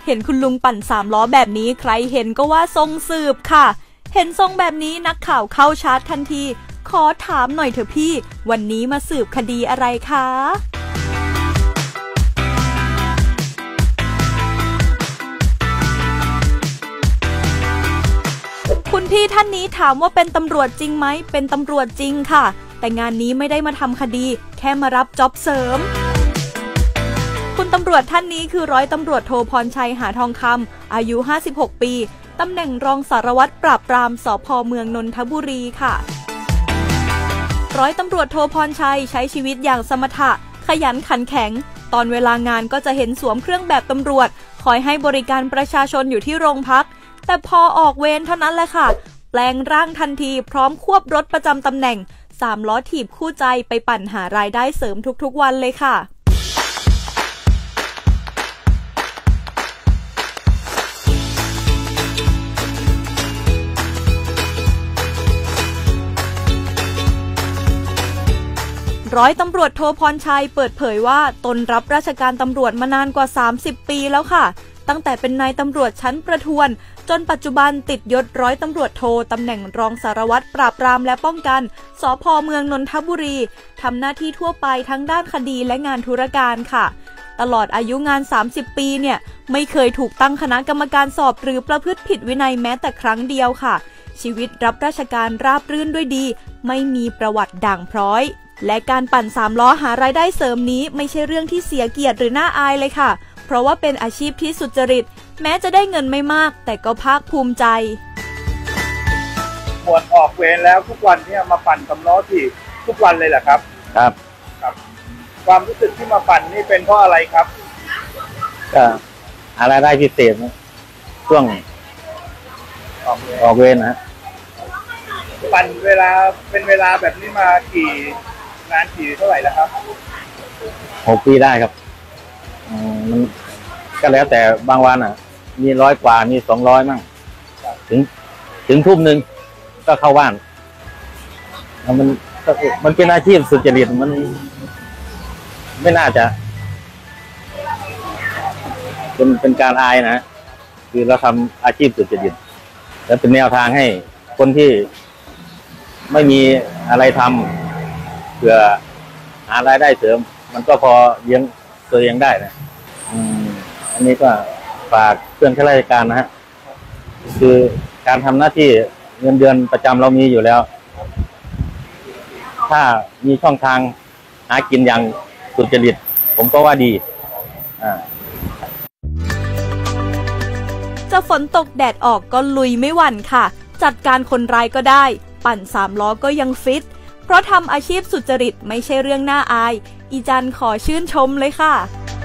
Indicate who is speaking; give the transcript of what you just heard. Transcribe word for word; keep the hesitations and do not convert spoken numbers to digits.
Speaker 1: เห็นคุณลุงปั่นสามล้อแบบนี้ใครเห็นก็ว่าทรงสืบค่ะเห็นทรงแบบนี้นักข่าวเข้าชาร์จทันทีขอถามหน่อยเถอะพี่วันนี้มาสืบคดีอะไรคะคุณพี่ท่านนี้ถามว่าเป็นตำรวจจริงไหมเป็นตำรวจจริงค่ะแต่งานนี้ไม่ได้มาทำคดีแค่มารับจ็อบเสริมคุณตำรวจท่านนี้คือร้อยตำรวจโทพรชัยหาทองคำอายุห้าสิบหกปีตำแหน่งรองสารวัตรปราบปรามสภ.เมืองนนทบุรีค่ะร้อยตำรวจโทพรชัยใช้ชีวิตอย่างสมถะขยันขันแข็งตอนเวลางานก็จะเห็นสวมเครื่องแบบตำรวจคอยให้บริการประชาชนอยู่ที่โรงพักแต่พอออกเวรเท่านั้นแหละค่ะแปลงร่างทันทีพร้อมควบรถประจำตำแหน่งสามล้อถีบคู่ใจไปปั่นหารายได้เสริมทุกๆวันเลยค่ะร้อยตำรวจโทพรชัยเปิดเผยว่าตนรับราชการตำรวจมานานกว่าสามสิบปีแล้วค่ะตั้งแต่เป็นนายตำรวจชั้นประทวนจนปัจจุบันติดยศร้อยตำรวจโทตำแหน่งรองสารวัตรปราบปรามและป้องกันสภ.เมืองนนทบุรีทำหน้าที่ทั่วไปทั้งด้านคดีและงานธุรการค่ะตลอดอายุงานสามสิบปีเนี่ยไม่เคยถูกตั้งคณะกรรมการสอบหรือประพฤติผิดวินัยแม้แต่ครั้งเดียวค่ะชีวิตรับราชการราบรื่นด้วยดีไม่มีประวัติด่างพร้อยและการปั่นสามล้อหารายได้เสริมนี้ไม่ใช่เรื่องที่เสียเกียรติหรือน่าอายเลยค่ะเพราะว่าเป็นอาชีพที่สุจริตแม้จะได้เงินไม่มากแต่ก็ภาคภูมิใจ
Speaker 2: หมดออกเวรแล้วทุกวันเนี่ยมาปั่นสามล้อที่ทุกวันเลยเหรอครับ
Speaker 3: ครับ
Speaker 2: ครับความรู้สึกที่มาปั่นนี่เป็นเพราะอะไรครับ
Speaker 3: ก็หารายได้พิเศษช่วงออกเวรนะ
Speaker 2: ปั่นเวลาเป็นเวลาแบบนี้มากี่นานกี่เท่าไหร่แล้วครับ
Speaker 3: หกปีได้ครับมันก็แล้วแต่บางวันอ่ะมีร้อยกว่ามีสองร้อยมั่งถึงถึงทุ่มหนึ่งก็เข้าบ้านมันมันเป็นอาชีพสุจริตมันไม่น่าจะเป็นเป็นการอายนะคือเราทำอาชีพสุจริตและเป็นแนวทางให้คนที่ไม่มีอะไรทำเพื่อหารายได้เสริมมันก็พอเลี้ยงตัวเองได้นะอืมอันนี้ก็ฝากเพื่อนข้าราชการนะฮะคือการทำหน้าที่เงินเดือนประจำเรามีอยู่แล้วถ้ามีช่องทางหากินอย่างสุจริตผมก็ว่าดีอ่า
Speaker 1: จะฝนตกแดดออกก็ลุยไม่หวั่นค่ะจัดการคนร้ายก็ได้ปั่นสามล้อก็ยังฟิตเพราะทำอาชีพสุจริตไม่ใช่เรื่องน่าอายอีจันขอชื่นชมเลยค่ะ